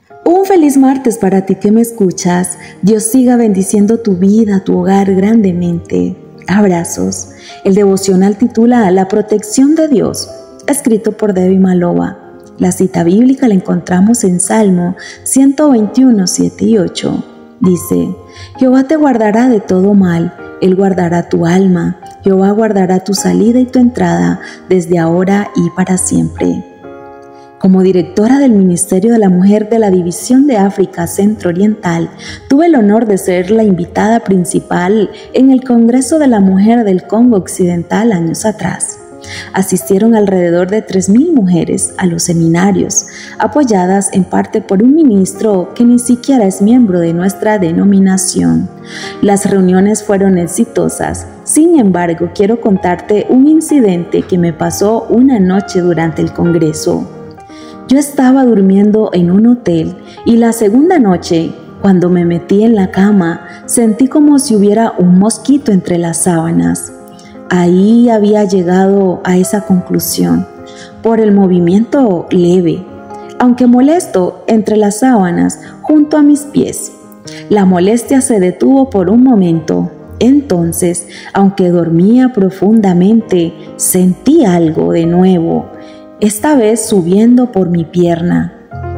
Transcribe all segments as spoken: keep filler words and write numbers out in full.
Un feliz martes para ti que me escuchas. Dios siga bendiciendo tu vida, tu hogar grandemente. Abrazos. El devocional titula La protección de Dios, escrito por Debbie Malova. La cita bíblica la encontramos en Salmo ciento veintiuno, siete y ocho. Dice: Jehová te guardará de todo mal, Él guardará tu alma, Jehová guardará tu salida y tu entrada desde ahora y para siempre. Como directora del Ministerio de la Mujer de la División de África Centro Oriental, tuve el honor de ser la invitada principal en el Congreso de la Mujer del Congo Occidental años atrás. Asistieron alrededor de tres mil mujeres a los seminarios, apoyadas en parte por un ministro que ni siquiera es miembro de nuestra denominación. Las reuniones fueron exitosas. Sin embargo, quiero contarte un incidente que me pasó una noche durante el Congreso. Yo estaba durmiendo en un hotel y la segunda noche, cuando me metí en la cama, sentí como si hubiera un mosquito entre las sábanas. Ahí había llegado a esa conclusión por el movimiento leve, aunque molesto, entre las sábanas junto a mis pies. La molestia se detuvo por un momento. Entonces, aunque dormía profundamente, sentí algo de nuevo, esta vez subiendo por mi pierna.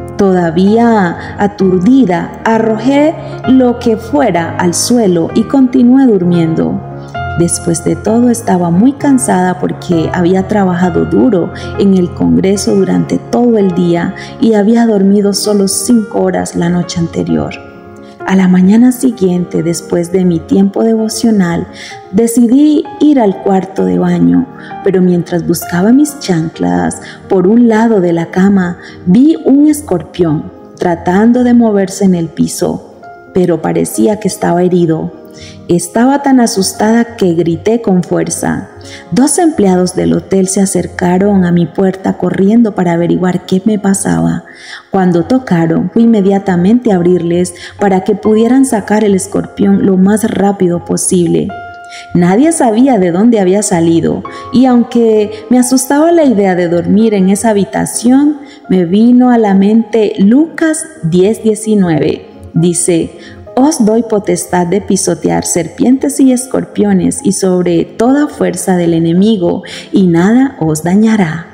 Todavía aturdida, arrojé lo que fuera al suelo y continué durmiendo. Después de todo, estaba muy cansada porque había trabajado duro en el Congreso durante todo el día y había dormido solo cinco horas la noche anterior. A la mañana siguiente, después de mi tiempo devocional, decidí ir al cuarto de baño, pero mientras buscaba mis chanclas por un lado de la cama, vi un escorpión tratando de moverse en el piso, pero parecía que estaba herido. Estaba tan asustada que grité con fuerza. Dos empleados del hotel se acercaron a mi puerta corriendo para averiguar qué me pasaba. Cuando tocaron, fui inmediatamente a abrirles para que pudieran sacar el escorpión lo más rápido posible. Nadie sabía de dónde había salido, y aunque me asustaba la idea de dormir en esa habitación, me vino a la mente Lucas diez diecinueve. Dice: Os doy potestad de pisotear serpientes y escorpiones y sobre toda fuerza del enemigo, y nada os dañará.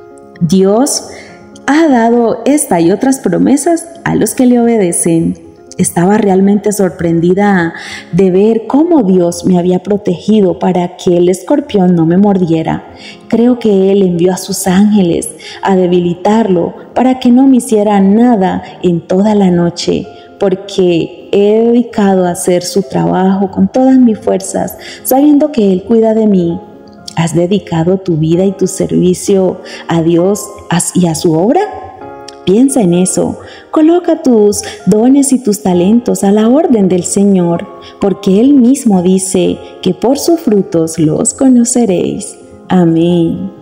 Dios ha dado esta y otras promesas a los que le obedecen. Estaba realmente sorprendida de ver cómo Dios me había protegido para que el escorpión no me mordiera. Creo que Él envió a sus ángeles a debilitarlo para que no me hiciera nada en toda la noche, porque he dedicado a hacer su trabajo con todas mis fuerzas, sabiendo que Él cuida de mí. ¿Has dedicado tu vida y tu servicio a Dios y a su obra? Piensa en eso. Coloca tus dones y tus talentos a la orden del Señor, porque Él mismo dice que por sus frutos los conoceréis. Amén.